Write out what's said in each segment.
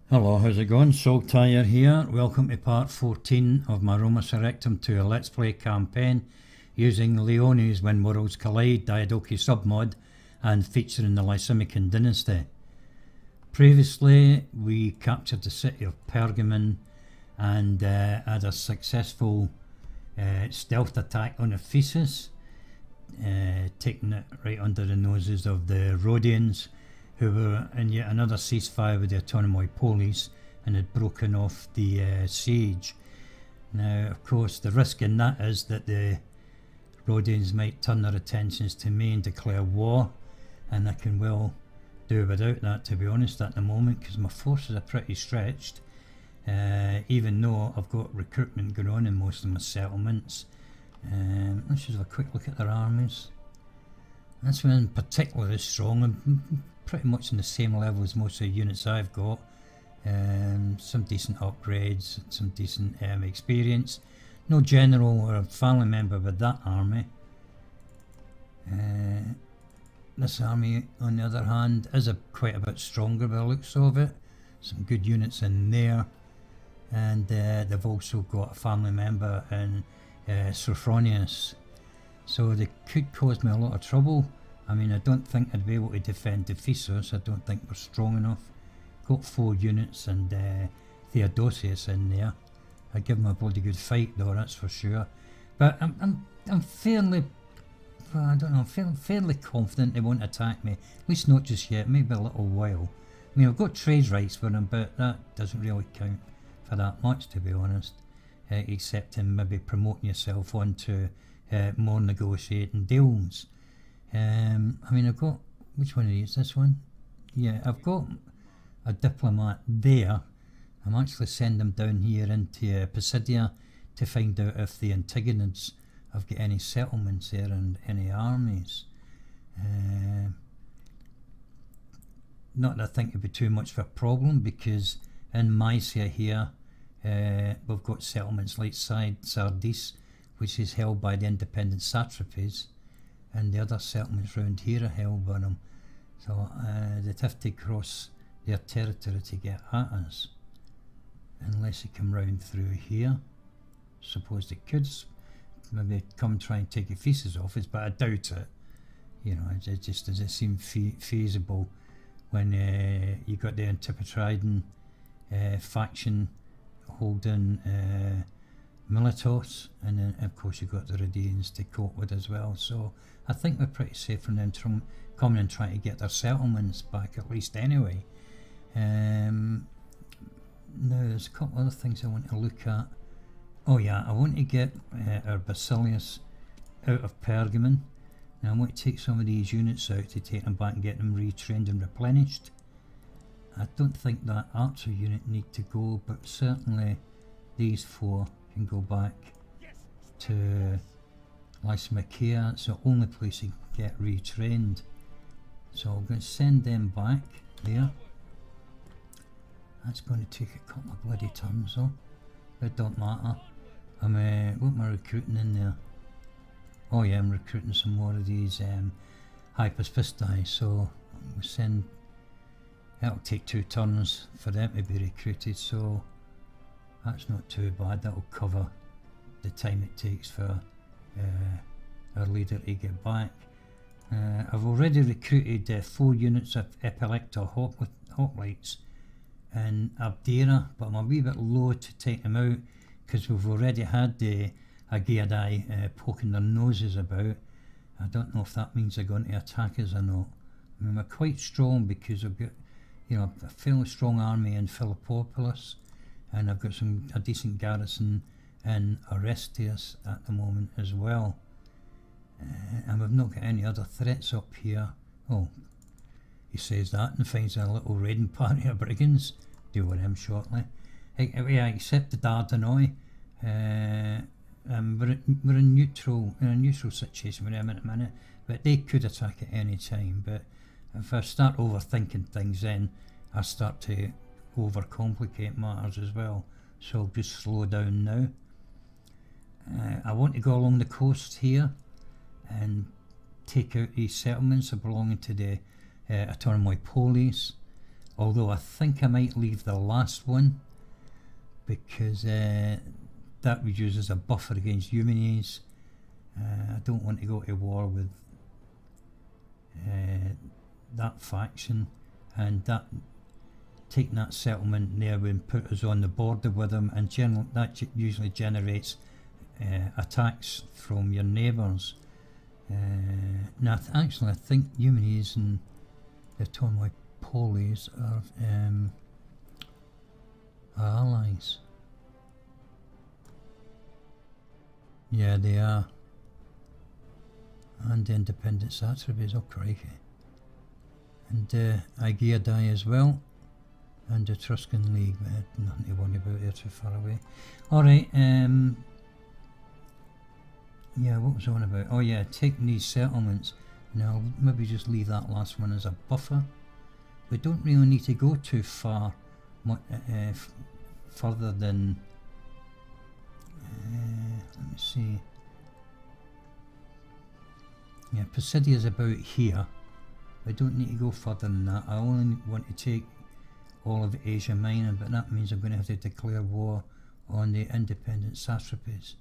Hello, how's it going? Saltire here. Welcome to part 14 of my Roma Surrectum to a Let's Play campaign using Leoni's When Worlds Collide Diadochi SUBMOD and featuring the Lysimachine dynasty. Previously we captured the city of Pergamon and had a successful stealth attack on Ephesus, taking it right under the noses of the Rhodians, who were in yet another ceasefire with the autonomous police and had broken off the siege. Now, of course, the risk in that is that the Rhodians might turn their attentions to me and declare war, and I can well do without that, to be honest, at the moment, because my forces are pretty stretched, even though I've got recruitment going on in most of my settlements. Let's just have a quick look at their armies. This one in particular is strong and pretty much on the same level as most of the units I've got. Some decent upgrades, some decent experience. No general or family member with that army. This army, on the other hand, is quite a bit stronger by the looks of it. Some good units in there, and they've also got a family member in Sophronius, so they could cause me a lot of trouble. I mean, I don't think I'd be able to defend Ephesus. I don't think we're strong enough. Got 4 units and Diadochi in there. I'd give them a bloody good fight though, that's for sure. But I'm fairly, I don't know, fairly confident they won't attack me. At least not just yet, maybe a little while. I mean, I've got trade rights for them, but that doesn't really count for that much, to be honest. Except in maybe promoting yourself onto more negotiating deals. I mean, I've got, which one is this one? Yeah, I've got a diplomat there. I'm actually sending them down here into Pisidia to find out if the Antigonids have got any settlements there and any armies. Not that I think it'd be too much of a problem, because in Mysia here we've got settlements like Sardis, which is held by the independent satrapies, and the other settlements round here are held by them, so they'd have to cross their territory to get at us, unless they come round through here. Suppose they could maybe come try and take Ephesus off us, but I doubt it. You know, it just doesn't seem feasible when you got the Antipatridon faction holding Miletos, and then of course you've got the Rhodians to cope with as well. So I think we're pretty safe from them coming and trying to get their settlements back, at least anyway. Now there's a couple other things I want to look at. Oh yeah, I want to get our Basilius out of Pergamon. Now I want to take some of these units out to take them back and get them retrained and replenished. I don't think that archer unit need to go, but certainly these 4 can go back to Lysimachia. It's the only place you can get retrained, so I'm going to send them back there. That's going to take a couple of bloody turns though, but it don't matter. What am I recruiting in there? Oh yeah, I'm recruiting some more of these Hyperspistae, so we'll send, that'll take 2 turns for them to be recruited, so that's not too bad. That'll cover the time it takes for our leader to get back. I've already recruited 4 units of Epilepta hoplites in Abdera, but I'm a wee bit low to take them out because we've already had the Agiadai poking their noses about. I don't know if that means they're going to attack us or not. I mean, we're quite strong because I've got, you know, a fairly strong army in Philippopolis, and I've got a decent garrison in Orestes at the moment as well. And we've not got any other threats up here. Oh, he says that and finds a little raiding party of brigands. Deal with them shortly. I accept the Diadochi. We're in a neutral situation with them at the minute, but they could attack at any time. But if I start overthinking things, then I start to overcomplicate matters as well. So I'll just slow down now. I want to go along the coast here and take out these settlements belonging to the autonomous police. although I think I might leave the last one because that was used as a buffer against Humanies. I don't want to go to war with that faction, and that taking that settlement there would put us on the border with them, and that usually generates attacks from your neighbours. Now actually I think Humanies and the Tonwai Polis are allies. Yeah, they are. And independent Satrapies, oh crikey. And Aegiadai as well. And the Etruscan League, but nothing to worry about, they're too far away. Alright, yeah, what was I on about? Oh yeah, taking these settlements. Now I'll maybe just leave that last one as a buffer. We don't really need to go too far, further than, let me see. Yeah, Pisidia is about here. I don't need to go further than that. I only want to take all of Asia Minor, but that means I'm going to have to declare war on the independent satrapies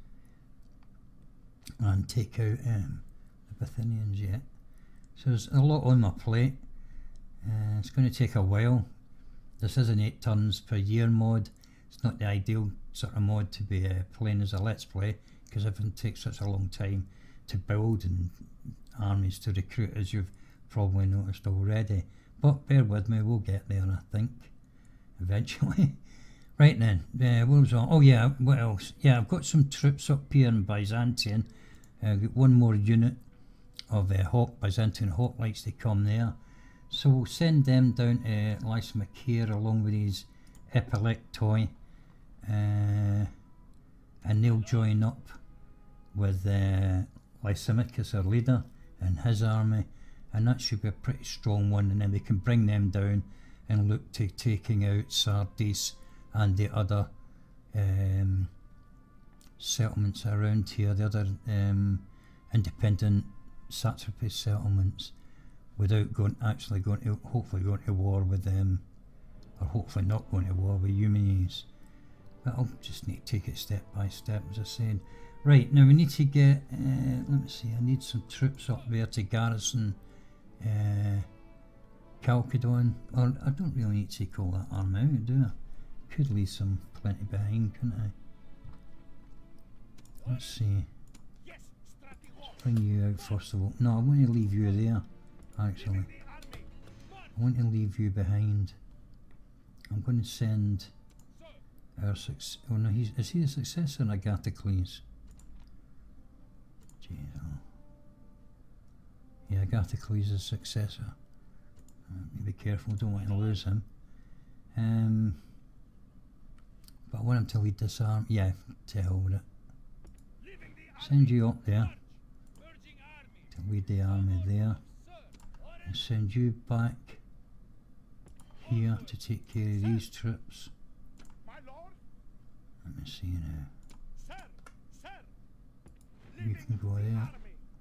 and take out the Bithynians yet. So there's a lot on my plate. It's going to take a while. This is an 8 turns per year mod. It's not the ideal sort of mod to be playing as a let's play, because everything takes such a long time to build and armies to recruit, as you've probably noticed already. But bear with me, we'll get there, I think, eventually. Right then, what was on? Oh yeah, what else? Yeah, I've got some troops up here in Byzantium. I've got one more unit of Byzantine hoplites to come there. So we'll send them down to Lysimachia along with these epilectoi, and they'll join up with Lysimachus, our leader, and his army, and that should be a pretty strong one, and then we can bring them down and look to taking out Sardis and the other settlements around here, the other independent satrapy settlements, without hopefully going to war with them, or hopefully not going to war with Humanies. But I'll just need to take it step by step, as I said. Right, now we need to get, let me see, I need some troops up there to garrison Chalcedon, or I don't really need to take all that army out, do I? Could leave some plenty behind, couldn't I? Let's see. Let's bring you out first of all. No, I want to leave you there, actually. I want to leave you behind. I'm going to send our oh no, is he the successor in Agathocles? Jeez, oh. Yeah, Agathocles is the successor. Be careful, don't want to lose him. But I want him to lead this army. Yeah, to hell with it. Send you up there to lead the army there, and send you back here to take care of these troops. Let me see now. You can go there.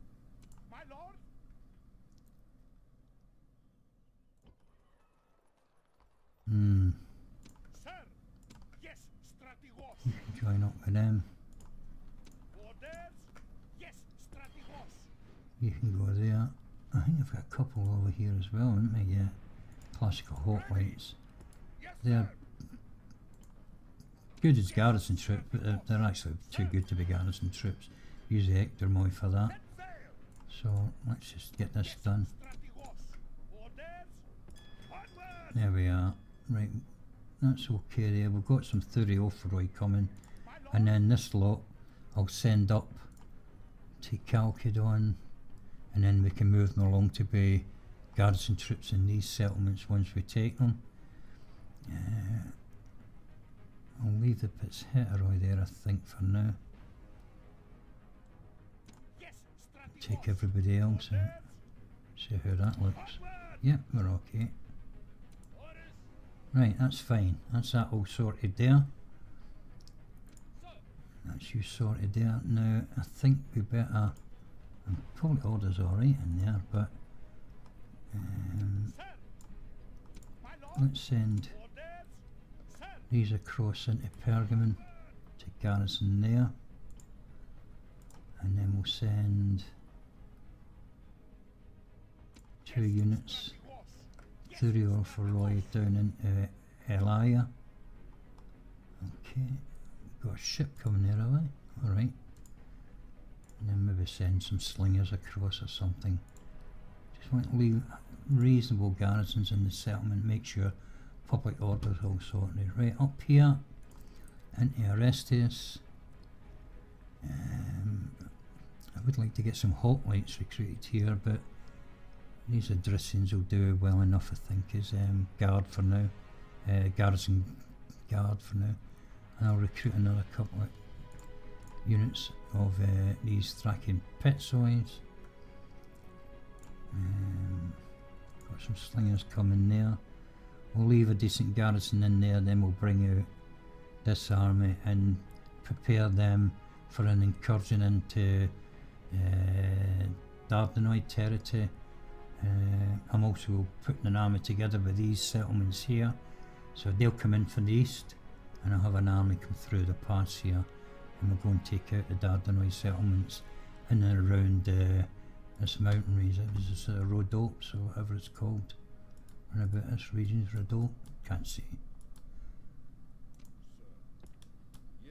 You can join up with them. You can go there. I think I've got a couple over here as well, haven't I? Yeah. Classical hoplites. They're good as garrison troops, but they're actually too good to be garrison troops. Use the Hector Moy for that. So let's just get this done. There we are. Right, that's okay there. We've got some Thureophoroi coming, and then this lot I'll send up to Chalcedon, and then we can move them along to be garrison troops in these settlements once we take them. I'll leave the Pitsheteroi there, I think, for now. Take everybody else out. See how that looks. Yep, we're okay. Right, that's fine. That's that all sorted there. That's you sorted there. Now, I think we better... probably order's alright in there, but... let's send these across into Pergamon to garrison there, and then we'll send 2 units through the Orpharoi down into Elia. Okay, we've got a ship coming there, have we? Alright. And then maybe send some slingers across or something. Just want to leave reasonable garrisons in the settlement, make sure public order is all sorted. Right, up here into Orestes. I would like to get some hoplites recruited here, but these Adricians will do well enough, I think, as guard for now. Garrison guard for now. And I'll recruit another couple of units of these Thracian Petzoids. Got some slingers coming there. We'll leave a decent garrison in there, then we'll bring out this army and prepare them for an incursion into Diadochi territory. I'm also putting an army together with these settlements here, so they'll come in from the east and I'll have an army come through the pass here, and we'll go and take out the Diadochi settlements in and around this mountain range. This is Rhodopes or whatever it's called. And about this region is Rhodope, can't see. Yes,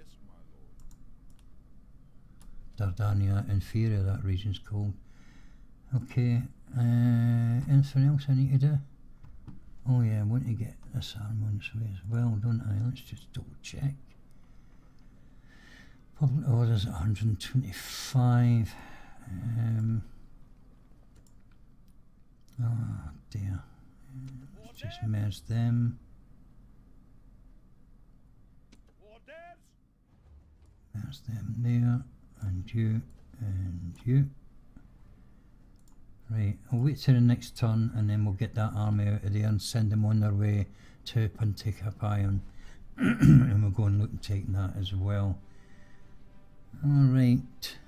my lord. Dardania Inferior, that region's called. Okay, anything else I need to do? Oh yeah, I want to get this arm on its way as well, don't I? Let's just double check. Public orders at 125. Oh dear. Let's just merge them. Merge them there, and you, and you. Right, I'll wait till the next turn and then we'll get that army out of there and send them on their way to Panticapayon. And we'll go and look and take that as well. Alright.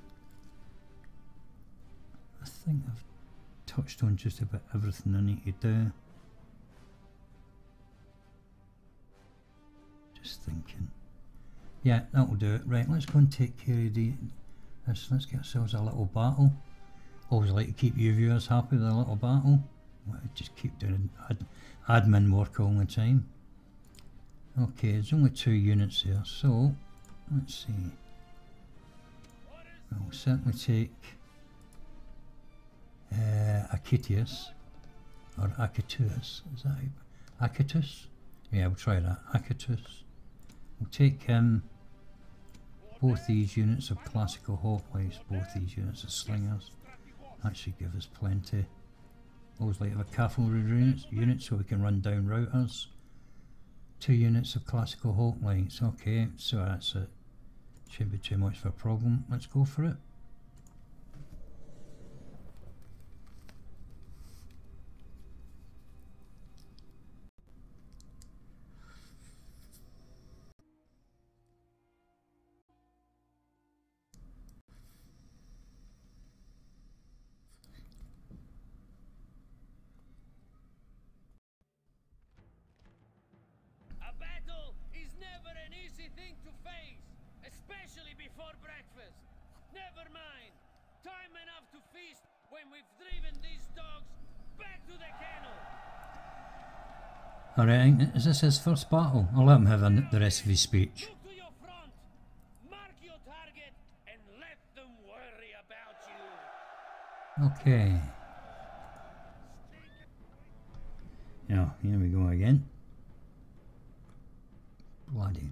I think I've touched on just about everything I need to do. Just thinking. Yeah, that'll do it. Right, let's go and take care of this. Let's get ourselves a little battle. Always like to keep you viewers happy with a little battle. Just keep doing admin work all the time. Okay, there's only 2 units there, so let's see. We'll certainly take Acitius, or Acatus, is that Acatus? Yeah, we'll try that, Acatus. We'll take both these units of classical hoplites, both these units of slingers. That should give us plenty. Always like to have a cavalry unit so we can run down routers. 2 units of classical hoplites. Okay, so that's it. Shouldn't be too much of a problem. Let's go for it. Never mind. Time enough to feast when we've driven these dogs back to the kennel. Alright, is this his first battle? I'll let him have the rest of his speech. Look to your front, mark your target, and let them worry about you. Okay. Now, here we go again. Bloody.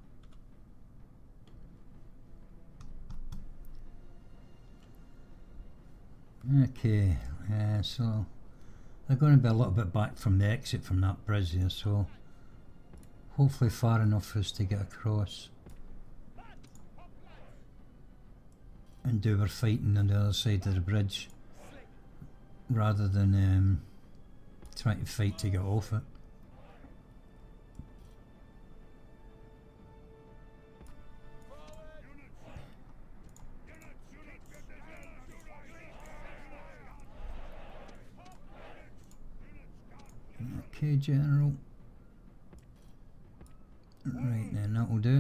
Okay, so they're going to be a little bit back from the exit from that bridge here, so hopefully far enough for us to get across and do our fighting on the other side of the bridge rather than trying to fight to get off it. Okay, General. Right then, that'll do.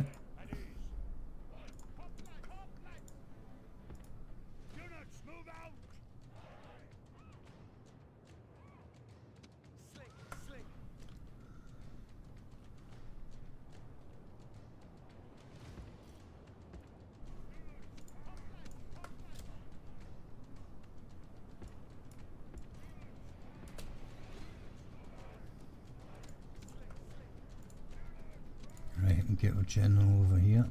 Units, move out! Slick, slick. Right, and get our general over here.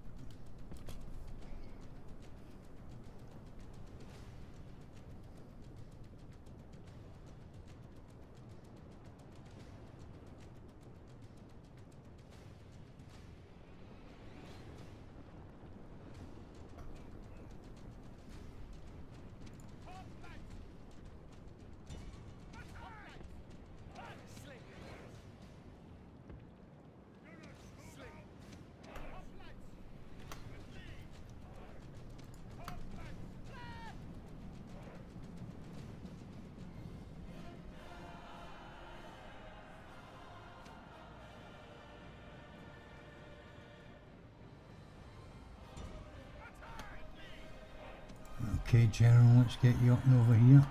Okay, General, let's get you up and over here.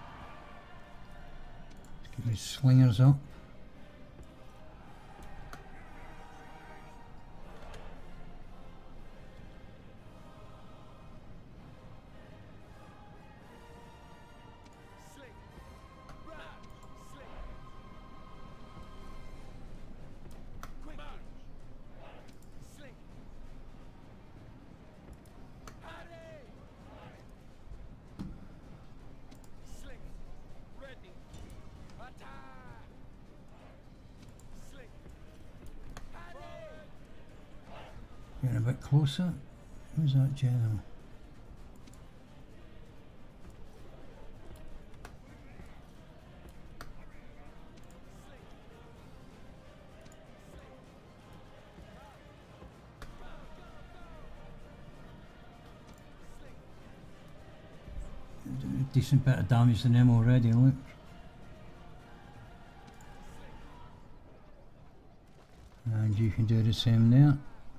Let's get these slingers up. Slick. Run. Slick. Quick. Slick. Hurry. Slick. Ready. Attack. Slick. Hurry. Getting a bit closer. Who's that General? A decent bit of damage to them already, look. And you can do the same there.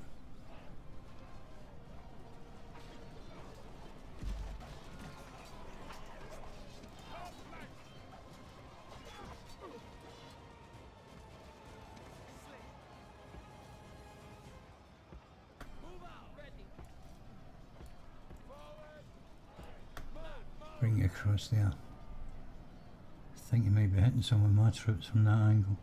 Bring you across there. I think you might be hitting some of my troops from that angle.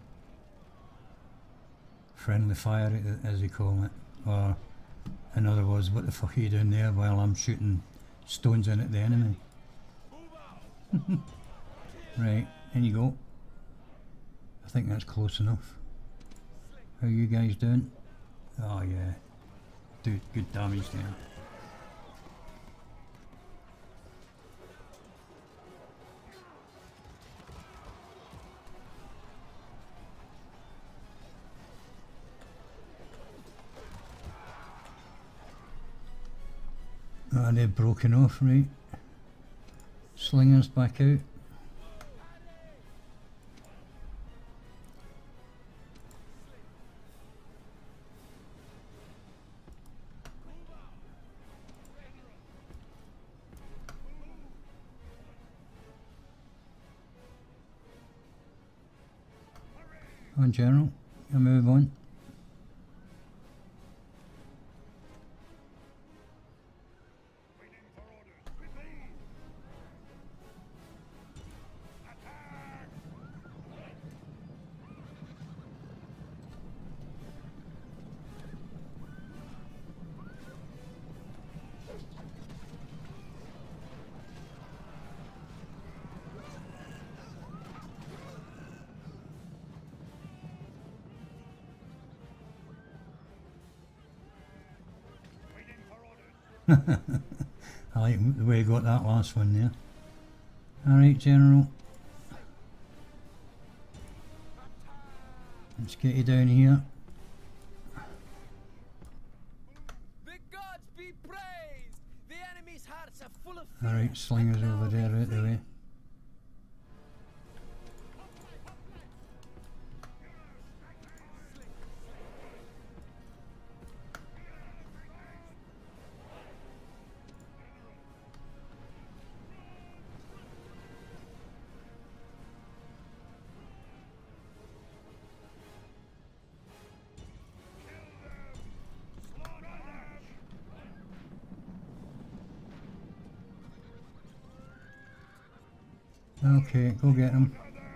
Friendly fire, as they call it. Or, in other words, what the fuck are you doing there while I'm shooting stones in at the enemy? Right, in you go. I think that's close enough. How are you guys doing? Oh yeah. Do good damage there. Ah, they're broken off, right? Slingers back out. On General, I'll move on. Waiting for orders. Repeat. Attack. Waiting for orders. I like the way you got that last one there. Alright, General. Let's get you down here. The gods be praised! The enemy's hearts are full of Alright, slingers over there right the way. Okay, go get him.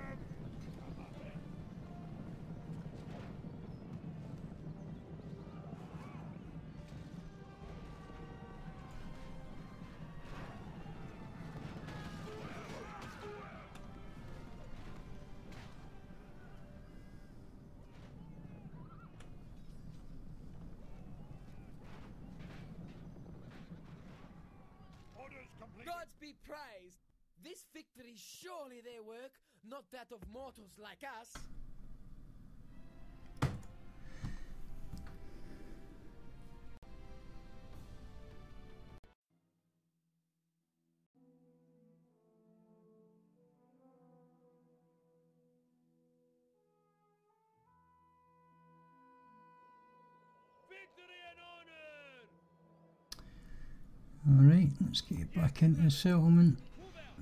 Orders complete. Gods be praised! This victory is surely their work, not that of mortals like us. Victory and honor! Alright, let's get back into the settlement. Move out!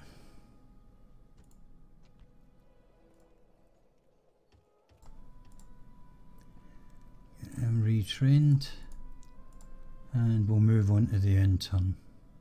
Get him retrained. And we'll move on to the end turn.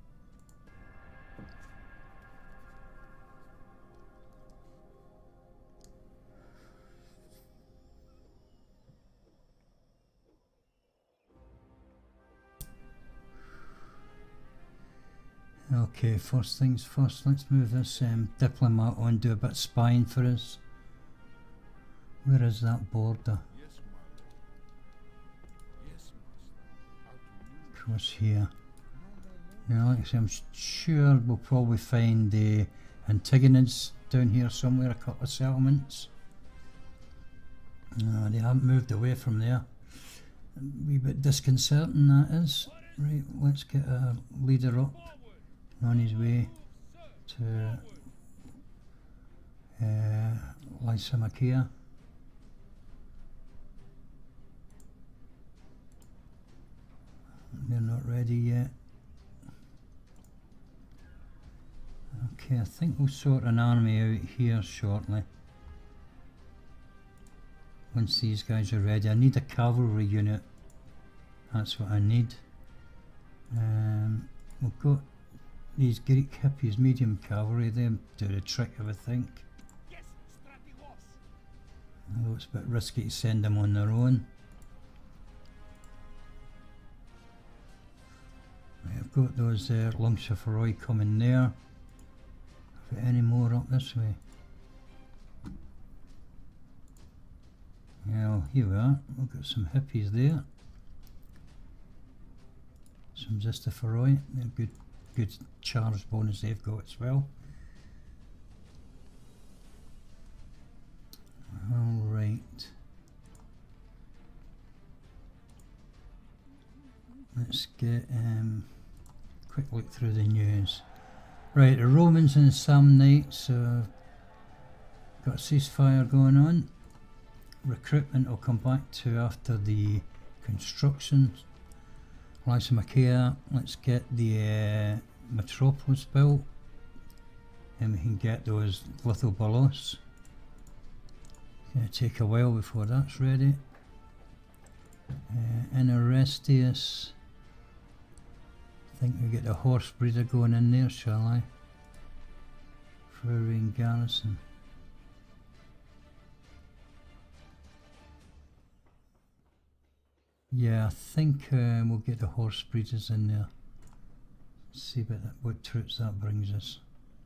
Okay, first things first, let's move this diplomat on, do a bit of spying for us. Where is that border? Yes, master. Yes, master. How to use Across here. no more. Yeah, like I say, I'm sure we'll probably find the Antigonids down here somewhere, a couple of settlements. They haven't moved away from there. A wee bit disconcerting that is. Right, let's get a leader up on his way to Lysimakia. They're not ready yet. Okay, I think we'll sort an army out here shortly. Once these guys are ready. I need a cavalry unit. That's what I need. We've got these Greek hippies, medium cavalry. They do the trick, I think. Yes, Stratigos! Although it's a bit risky to send them on their own. Right, I've got those Longshafroi coming there. Have we any more up this way? Yeah, well, here we are. We've got some hippies there. Some Zistafaroi. They're good charge bonus they've got as well. Alright. Let's get quick look through the news. Right, the Romans and the Samnites got a ceasefire going on. Recruitment will come back to after the construction. Lysimakia, let's get the metropolis built and we can get those lithobolos. It's going to take a while before that's ready. In Orestes, I think we get the horse breeder going in there, shall I? Florian garrison. Yeah, I think we'll get the horse breeders in there. See what troops that brings us.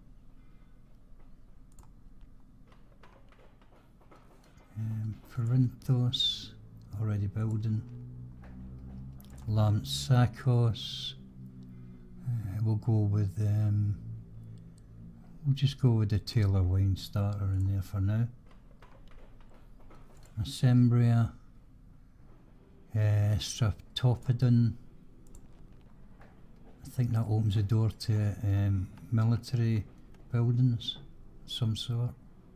Perinthos, already building. Lampsakos. We'll go with we'll just go with the Taylor wine starter in there for now. Assembria. Stratopodon. I think that opens the door to military buildings of some sort.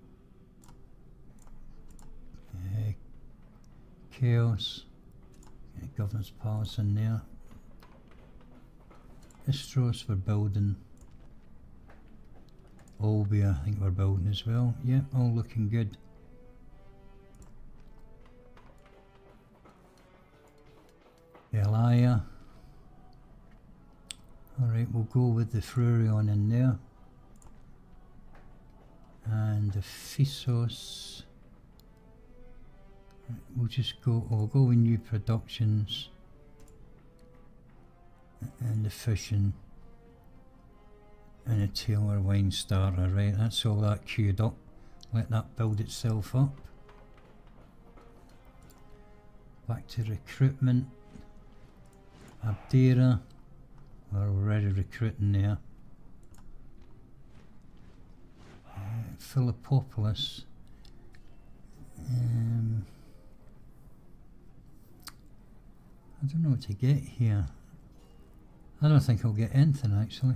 Chaos. Governor's Palace in there. Istros for building. Olbia I think we're building as well. Yep, all looking good. Elia. Alright, we'll go with the Frurion in there. and the Physos. We'll just go, we'll go with new productions and the fishing and a Taylor wine starter. Right, that's all that queued up. Let that build itself up. Back to recruitment. Abdera, we're already recruiting there. Philippopolis. I don't know what to get here. I don't think I'll get anything actually.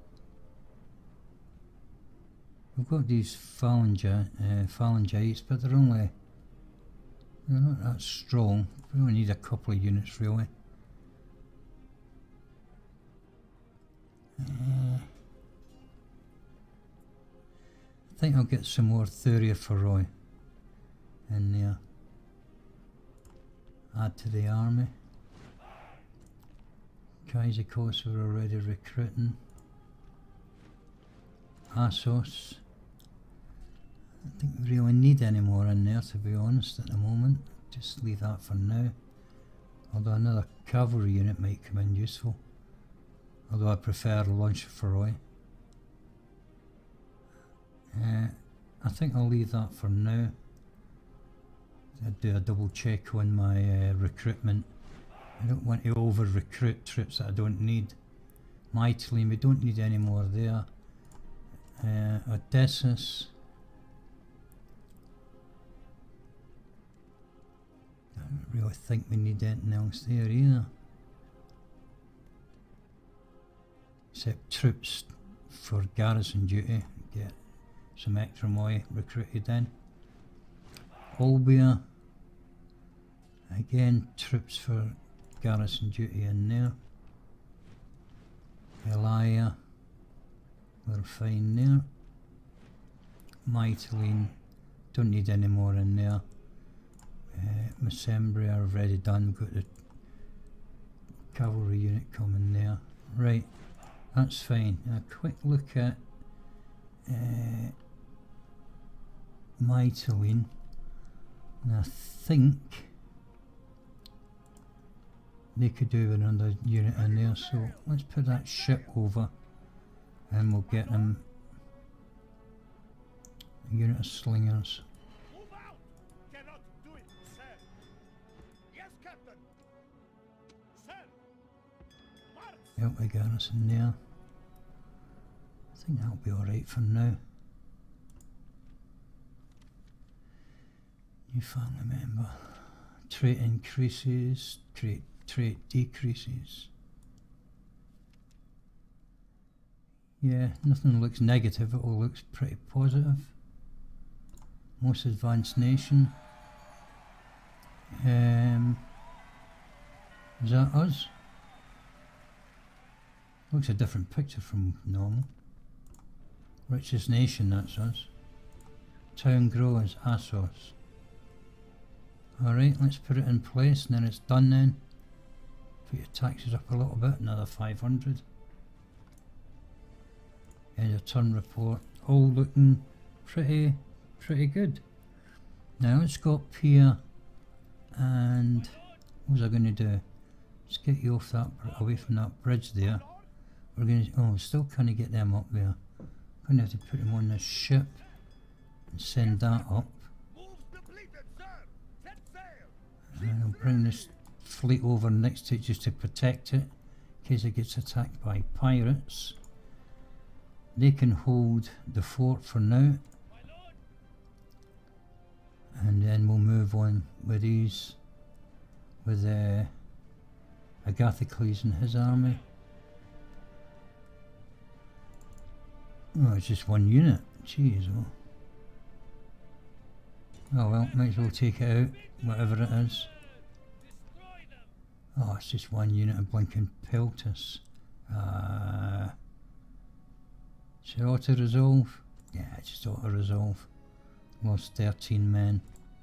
We've got these phalangites, but they're not that strong. We only need a couple of units really. I think I'll get some more Thuria Ferroi in there. Add to the army. Kaiserkos we're already recruiting. Assos. I don't think we really need any more in there, to be honest, at the moment. Just leave that for now. Although another cavalry unit might come in useful. Although I prefer launcher Ferroi. I think I'll leave that for now. I'll do a double check on my recruitment. I don't want to over recruit troops that I don't need. Mytilene, we don't need any more there. Odysseus. I don't really think we need anything else there either. Except troops for garrison duty. Get some extra moi recruited in. Olbia. Again, troops for garrison duty in there. Elia. We're fine there. Mytilene, don't need any more in there. Mesembria I've already done, got the cavalry unit coming there. Right, that's fine. A quick look at Mytilene. And I think they could do with another unit in there, so let's put that ship over and we'll get them a unit of slingers. Move out! Cannot do it, sir. Yes, Captain. Sir. March. Help the garrison there. I think that'll be alright for now. New family member. Trait increases, trait decreases. Yeah, nothing looks negative, it all looks pretty positive. Most advanced nation. Is that us? Looks a different picture from normal. Richest nation, that's us. Town growers, Assos. Alright, let's put it in place and then it's done then. Put your taxes up a little bit, another 500. End of turn report, all looking pretty good. Now let's go up here and what was I going to do? Let's get you off that, away from that bridge there. We're going to, oh, still can't get them up there. I'm going to have to put them on this ship and send that up. And I'll bring this fleet over next to it just to protect it in case it gets attacked by pirates. They can hold the fort for now, and then we'll move on with these, with Agathocles and his army. Oh, it's just one unit. Jeez, oh. Oh well, might as well take it out, whatever it is. Oh, it's just one unit of blinking Peltus. Should auto-resolve? Yeah, just auto-resolve. Lost 13 men.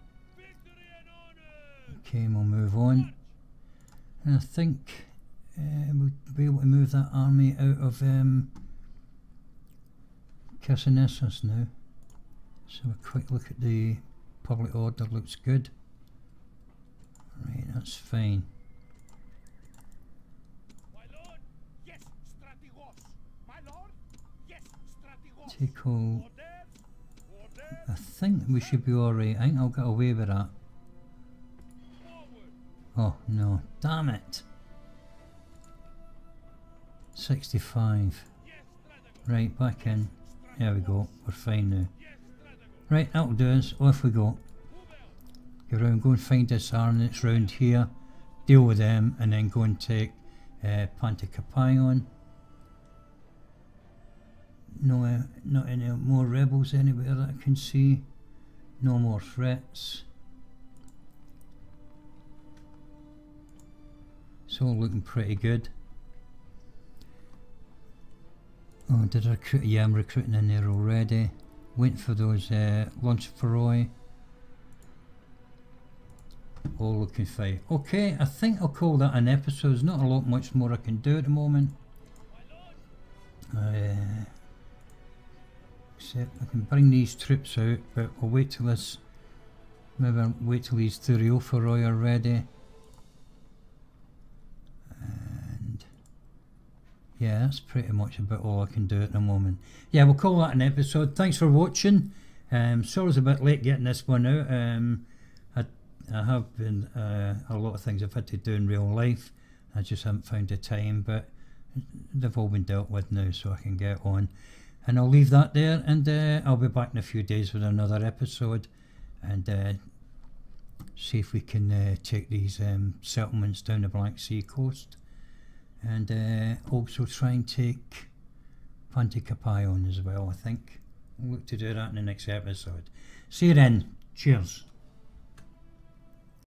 Okay, we'll move on. And I think we'll be able to move that army out of Chersonesos now. So a quick look at the public order, looks good. Right, that's fine. My lord, yes, strategos. My lord, yes, strategos. Take all. Order, I think we should be alright. I think I'll get away with that. forward. Oh no, damn it. 65. Yes, strategos. Right, back in. There we go, we're fine now. Yes, strategos. Right, that'll do us. Off we go. Move out. Go around, go and find disarmaments round here, deal with them, and then go and take Pantikapayon. No, not any more rebels anywhere that I can see. No more threats. It's all looking pretty good. Oh, did I recruit? Yeah, I'm recruiting in there already. Waiting for those launch feroi. All looking fine. Okay, I think I'll call that an episode. There's not a lot much more I can do at the moment. Except I can bring these troops out, but I'll wait till this. Maybe I'll wait till these Thuriophoroi are ready. And yeah, that's pretty much about all I can do at the moment. Yeah, we'll call that an episode. Thanks for watching. Sorry it's a bit late getting this one out. I have been a lot of things I've had to do in real life. I just haven't found the time, but they've all been dealt with now, so I can get on. And I'll leave that there, and I'll be back in a few days with another episode, and see if we can take these settlements down the Black Sea coast, and also try and take Pantikapayon as well. I think I'll look to do that in the next episode. See you then. Cheers.